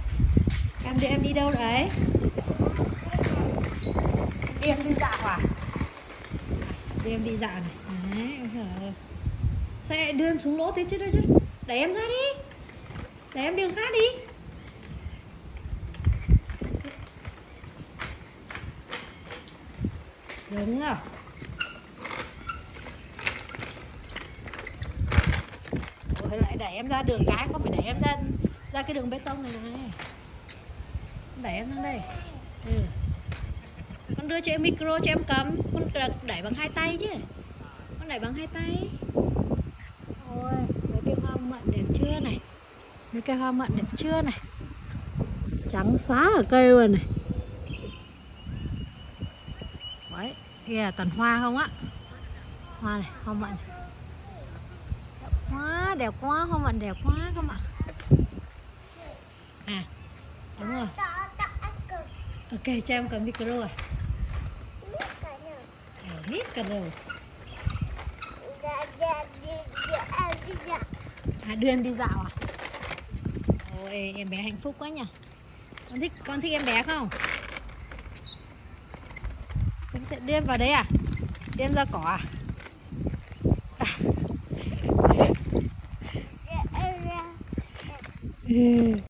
Em đi đâu đấy? Em đi dạo à? Em đi dạo này. Đấy, trời ơi. Sao lại đưa em xuống lỗ thế chứ đâu chứ? Đẩy em ra đi. Đẩy em đường khác đi. Đúng rồi. Ôi, lại đẩy em ra đường cái, không phải đẩy em ra cái đường bê tông này này. Đẩy em sang đây. Con đưa cho em micro cho em cầm. Con đẩy bằng hai tay chứ. Con đẩy bằng hai tay. Ôi, mấy cái hoa mận đẹp chưa này. Mấy cái hoa mận đẹp chưa này. Trắng xóa ở cây luôn này. Đấy, kia là toàn hoa không á. Hoa này, hoa mận này. Đẹp quá, hoa mận đẹp quá các bạn. À, đúng rồi. Ok, cho em cầm micro rồi. Hết cả đầu. À, đưa em đi dạo à? Ôi, em bé hạnh phúc quá nhỉ. Con thích em bé không? Đưa em vào đấy à? Đưa em ra cỏ à?